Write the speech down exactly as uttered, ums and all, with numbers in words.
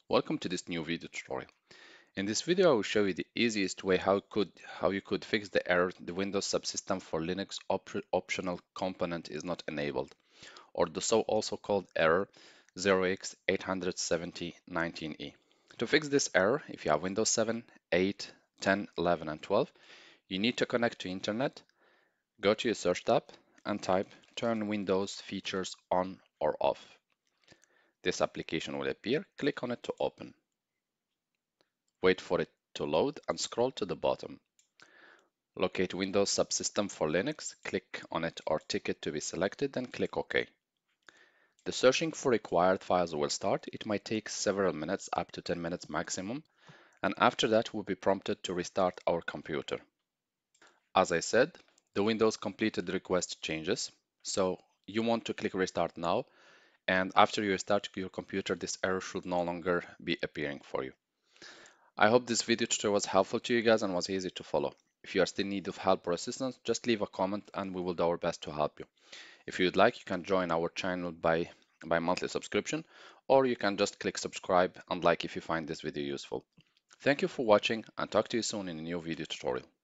Welcome to this new video tutorial. In this video I will show you the easiest way how could how you could fix the error the Windows Subsystem for Linux op optional component is not enabled, or the so also called error zero x eight seven zero one nine e. To fix this error, if you have Windows seven, eight, ten, eleven and twelve, you need to connect to internet, go to your search tab and type turn Windows features on or off. This application will appear, click on it to open. Wait for it to load and scroll to the bottom. Locate Windows Subsystem for Linux, click on it or tick it to be selected and click OK. The searching for required files will start. It might take several minutes, up to ten minutes maximum, and after that we'll be prompted to restart our computer. As I said, the Windows completed request changes, so you want to click restart now, and after you restart your computer, this error should no longer be appearing for you. I hope this video tutorial was helpful to you guys and was easy to follow. If you are still in need of help or assistance, just leave a comment and we will do our best to help you. If you'd like, you can join our channel by, by monthly subscription, or you can just click subscribe and like if you find this video useful. Thank you for watching and talk to you soon in a new video tutorial.